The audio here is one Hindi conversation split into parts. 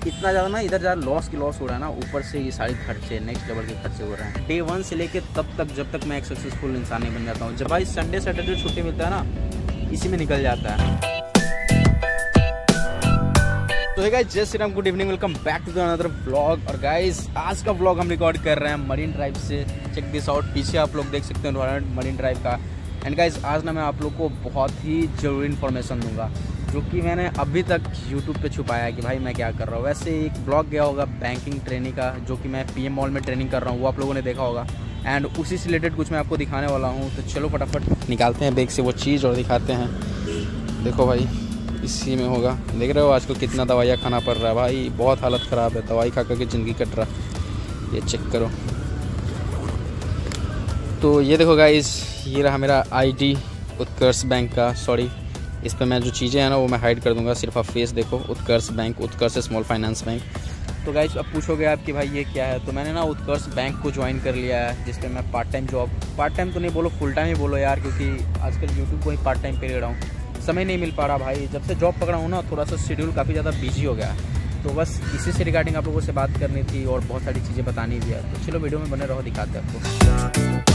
इतना ज़्यादा ना इधर ज़्यादा लॉस हो रहा है ना, ऊपर से ये सारे खर्चे नेक्स्ट लेवल के खर्चे हो रहे हैं। डे 1 से लेके तब तक जब तक मैं एक सक्सेसफुल इंसान नहीं बन जाता हूँ। जब भाई संडे सैटरडे छुट्टी मिलता है ना, इसी में निकल जाता है। तो है गाइस, जय Shri Ram, good evening, welcome back to the another vlog. और गाइस आज का व्लॉग हम रिकॉर्ड कर रहे हैं मरीन ड्राइव से। चेक दिस आउट, पीछे आप लोग देख सकते हैं मरीन ड्राइव का। एंड गाइस आज ना मैं आप लोग को बहुत ही ज़रूरी इन्फॉर्मेशन दूंगा जो कि मैंने अभी तक यूट्यूब पे छुपाया है कि भाई मैं क्या कर रहा हूँ। वैसे एक ब्लॉग गया होगा बैंकिंग ट्रेनिंग का, जो कि मैं पीएम मॉल में ट्रेनिंग कर रहा हूँ, वो आप लोगों ने देखा होगा। एंड उसी से रिलेटेड कुछ मैं आपको दिखाने वाला हूँ। तो चलो फटाफट निकालते हैं बैग से वो चीज़ और दिखाते हैं। देखो भाई, इसी में होगा। देख रहे हो आजकल कितना दवाइयाँ खाना पड़ रहा है भाई, बहुत हालत ख़राब है, दवाई खा करके ज़िंदगी कट रहा है। ये चेक करो। तो ये देखो गाइस, ये रहा मेरा आईडी उत्कर्ष बैंक का। सॉरी, इस पर मैं जो चीज़ें हैं ना वो मैं हाइड कर दूंगा, सिर्फ आप फेस देखो। Utkarsh bank, Utkarsh small finance bank. तो गाइस अब पूछोगे आप कि भाई ये क्या है, तो मैंने ना उत्कर्ष बैंक को ज्वाइन कर लिया है, जिस पे मैं part time job, part time तो नहीं बोलो फुल टाइम ही बोलो यार, क्योंकि आजकल यूट्यूब को ही पार्ट टाइम पे ले रहा हूँ। समय नहीं मिल पा रहा भाई, जब से जॉब पकड़ा हूँ ना थोड़ा सा शेड्यूल काफ़ी ज़्यादा बिजी हो गया है। तो बस इसी से रिगार्डिंग आप लोगों से बात करनी थी और बहुत सारी चीज़ें बतानी भी है। तो चलो वीडियो में बने रहो, दिखाते हैं आपको।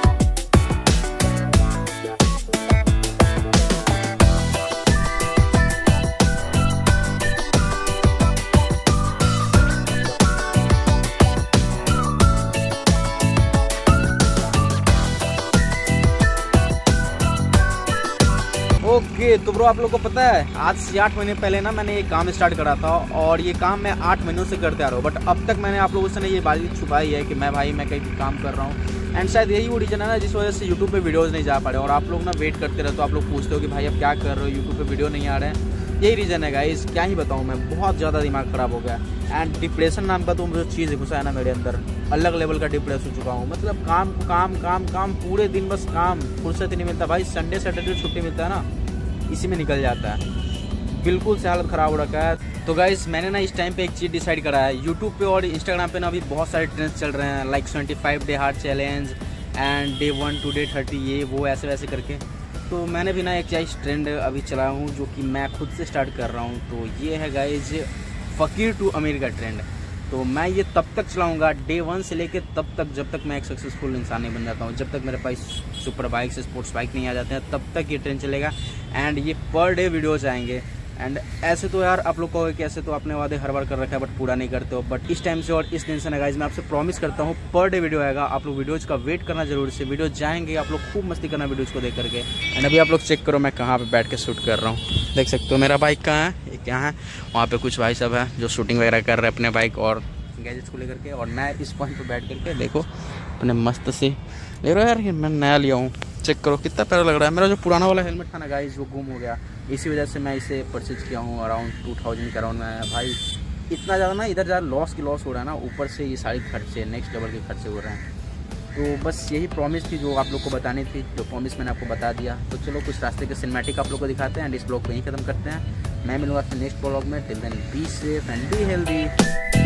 ओके तो ब्रो, आप लोग को पता है आज से 8 महीने पहले ना मैंने ये काम स्टार्ट करा था, और ये काम मैं 8 महीनों से करते आ रहा हूँ। बट अब तक मैंने आप लोगों से ये बात छुपाई है कि मैं कहीं भी काम कर रहा हूँ। एंड शायद यही वो रीज़न है ना जिस वजह से यूट्यूब पे वीडियोज़ नहीं जा पा रहे। और आप लोग ना वेट करते रहते हो, आप लोग पूछते हो कि भाई अब क्या कर रहे हो, यूट्यूब पे वीडियो नहीं आ रहे हैं। यही रीज़न है गाइस, क्या ही बताऊँ मैं, बहुत ज़्यादा दिमाग ख़राब हो गया। एंड डिप्रेशन नाम का तो जो चीज़ घुसा है ना मेरे अंदर, अलग लेवल का डिप्रेस हो चुका हूँ। मतलब काम काम काम काम, पूरे दिन बस काम, फुर्सत ही नहीं मिलता भाई। संडे सैटरडे छुट्टी मिलता है ना, इसी में निकल जाता है। बिल्कुल से हालत ख़राब हो रखा है। तो गाइस मैंने ना इस टाइम पे एक चीज़ डिसाइड करा है। यूट्यूब पे और इंस्टाग्राम पे ना अभी बहुत सारे ट्रेंड्स चल रहे हैं, like 25 day hard challenge and day 1 to day 30, ये वो ऐसे वैसे करके। तो मैंने भी ना एक चीज़ ट्रेंड अभी चलाया हूँ जो कि मैं खुद से स्टार्ट कर रहा हूँ। तो ये है गाइस फ़कीर टू अमीर का ट्रेंड। तो मैं ये तब तक चलाऊंगा डे 1 से लेके तब तक जब तक मैं एक सक्सेसफुल इंसान नहीं बन जाता हूँ, जब तक मेरे पास सुपर बाइक से स्पोर्ट्स बाइक नहीं आ जाते हैं, तब तक ये ट्रेंड चलेगा। एंड ये पर डे वीडियोज़ आएंगे। एंड ऐसे तो यार आप लोग कहोगे कि ऐसे तो आपने वादे हर बार कर रखा है बट पूरा नहीं करते हो। बट इस टाइम से और इस दिन से ना गाइस मैं आपसे प्रॉमिस करता हूँ पर डे वीडियो आएगा। आप लोग वीडियोज़ का वेट करना जरूर से, वीडियो जाएंगे, आप लोग खूब मस्ती करना वीडियोज़ को देख करके। एंड अभी आप लोग चेक करो मैं कहाँ पे बैठ के शूट कर रहा हूँ, देख सकते हो मेरा बाइक कहाँ है, ये क्या है। वहाँ पे कुछ भाई सब है जो शूटिंग वगैरह कर रहे हैं अपने बाइक और गैजेट्स को लेकर के। और मैं इस पॉइंट पे बैठ करके देखो अपने मस्त से ले रहा यार, मैं नया लिया हूँ, चेक करो कितना प्यारा लग रहा है। मेरा जो पुराना वाला हेलमेट था ना गाइस वो गुम हो गया, इसी वजह से मैं इसे परचेज किया हूँ। अराउंड 2000 के अराउंड में आया भाई। इतना ज़्यादा ना इधर ज़्यादा लॉस हो रहा है ना, ऊपर से ये सारे खर्चे नेक्स्ट लेवल के खर्चे हो रहे हैं। तो बस यही प्रॉमिस थी जो आप लोग को बतानी थी, जो प्रॉमिस मैंने आपको बता दिया। तो चलो कुछ रास्ते के सिनेमैटिक आप लोग को दिखाते हैं एंड इस ब्लॉग को यहीं ख़त्म करते हैं। मैं मिलूंगा आपसे नेक्स्ट ब्लॉग में। Till then be safe and be healthy.